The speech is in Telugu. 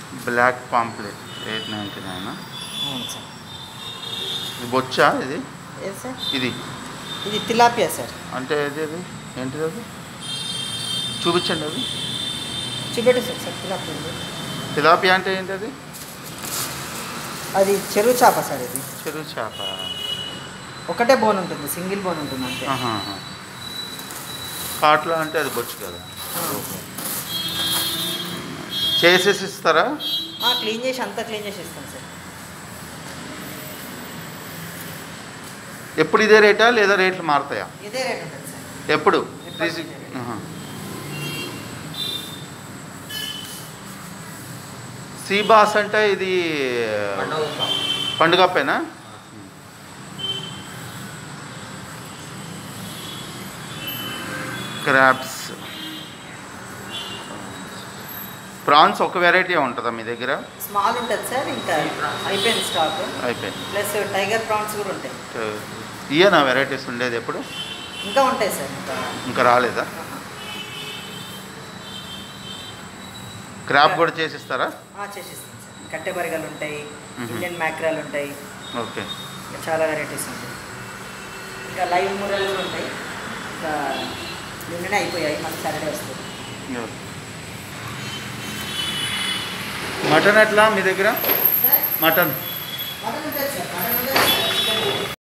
Black pamphlet 899. అవును సార్. ఇది బొచ్చా ఇది? ఏది సార్? ఇది ఇది తిలాపియా సార్. అంటే ఇది అది ఏంటిది అది? చూపించండి అది. చూపెట్టు సార్ తిలాపియా ఉంది. తిలాపియా అంటే ఏంటి అది? అది చెరువు చేప సార్. ఇది చెరువు చేప. ఒకటే బోన్ ఉంటుంది, సింగిల్ బోన్ ఉంటుంది అంతే. కాట్లా అంటే అది బొచ్చు కదా. చేసేసి ఇస్తారా? క్లీన్ చేసి అంతా క్లీన్ చేసి ఇస్తాం సార్. ఎప్పుడు ఇదే రేటా లేదా రేట్లు మారుతాయా? ఇదే రేట్ ఉంటుంది సార్ ఎప్పుడు? సీబాస్ అంటే ఇది పండుగప్పేనా? క్రాబ్స్, ప్రాన్స్ ఒక వెరైటీ ఉంటుందా మీ దగ్గర? స్మాల్ ఉంటుంది సార్, ఇంకా అయిపోయింది స్టాక్. అయిపోయింది. ప్లస్ టైగర్ ప్రాన్స్ కూడా ఉంటాయి. ఇయేనా వెరైటీస్ ఉండేది ఎప్పుడు? ఇంకా ఉంటాయి సార్. ఇంకా రాలేదా? క్రాబ్ కూడా చేసిస్తారా? చేసిస్తాం సార్. కట్టె బరిగలు ఉంటాయి, ఇండియన్ మ్యాక్రాలు ఉంటాయి. ఓకే. చాలా వెరైటీస్ ఉంటాయి. ఇంకా లైవ్ మురలు కూడా ఉంటాయి. ఇంకా నిన్ననే అయిపోయాయి, మళ్ళీ సాటర్డే వస్తుంది. మటన్ ఎట్లా మీ దగ్గర? మటన్ మటన్ ఉంటుంది సార్. మటన్ ఉంటుంది.